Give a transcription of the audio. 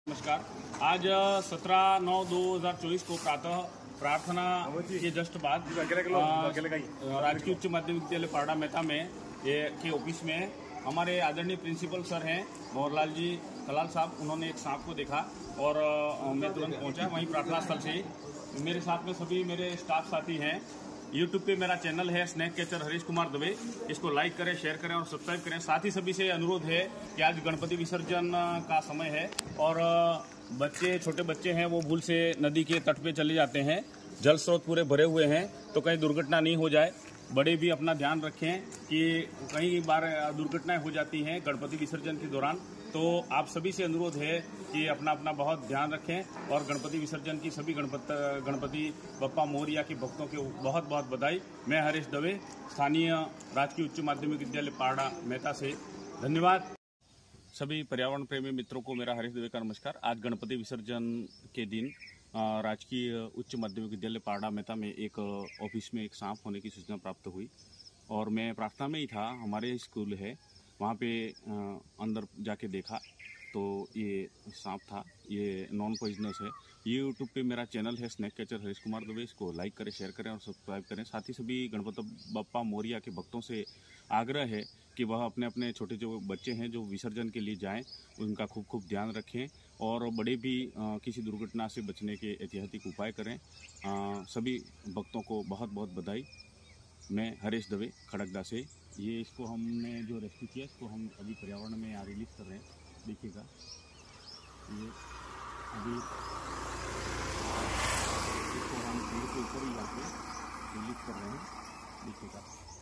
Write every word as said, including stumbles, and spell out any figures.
नमस्कार। आज सत्रह नौ दो हज़ार चौबीस को प्रातः प्रार्थना के जस्ट बाद राजकीय उच्च माध्यमिक विद्यालय पारडा मेहता में ये के ऑफिस में हमारे आदरणीय प्रिंसिपल सर हैं मोहरलाल जी कलाल साहब, उन्होंने एक सांप को देखा और मैं तुरंत पहुंचा वहीं प्रार्थना स्थल से ही। मेरे साथ में सभी मेरे स्टाफ साथी हैं। यूट्यूब पे मेरा चैनल है स्नैक कैचर हरीश कुमार दुबे, इसको लाइक करें, शेयर करें और सब्सक्राइब करें। साथ ही सभी से अनुरोध है कि आज गणपति विसर्जन का समय है और बच्चे छोटे बच्चे हैं वो भूल से नदी के तट पे चले जाते हैं, जल स्रोत पूरे भरे हुए हैं तो कहीं दुर्घटना नहीं हो जाए। बड़े भी अपना ध्यान रखें कि कई बार दुर्घटनाएं हो जाती हैं गणपति विसर्जन के दौरान, तो आप सभी से अनुरोध है कि अपना अपना बहुत ध्यान रखें और गणपति विसर्जन की सभी गणपति गणपति बप्पा मोरिया के भक्तों के बहुत बहुत बधाई। मैं हरीश दवे, स्थानीय राजकीय उच्च माध्यमिक विद्यालय पारडा मेहता से, धन्यवाद। सभी पर्यावरण प्रेमी मित्रों को मेरा हरीश दवे का नमस्कार। आज गणपति विसर्जन के दिन राजकीय उच्च माध्यमिक विद्यालय पारडा मेहता में एक ऑफिस में एक सांप होने की सूचना प्राप्त हुई और मैं प्रार्थना में ही था। हमारे स्कूल है वहाँ पे अंदर जाके देखा तो ये सांप था, ये नॉन पॉइजनस है। ये यूट्यूब पे मेरा चैनल है स्नैक कैचर हरीश कुमार दुबे, इसको लाइक करें, शेयर करें और सब्सक्राइब करें। साथ ही सभी गणपति बप्पा मोरिया के भक्तों से आग्रह है कि वह अपने अपने छोटे जो बच्चे हैं जो विसर्जन के लिए जाएं, उनका खूब खूब ध्यान रखें और बड़े भी आ, किसी दुर्घटना से बचने के ऐतिहासिक उपाय करें। आ, सभी भक्तों को बहुत बहुत बधाई। मैं हरीश दवे खड़गदा से। ये इसको हमने जो रेस्क्यू किया इसको हम अभी पर्यावरण में यहाँ रिलीज़ कर रहे हैं, देखिएगा। ये अभी इसको हम पेड़ के ऊपर ही जाके रिलीज़ कर रहे हैं, देखिएगा।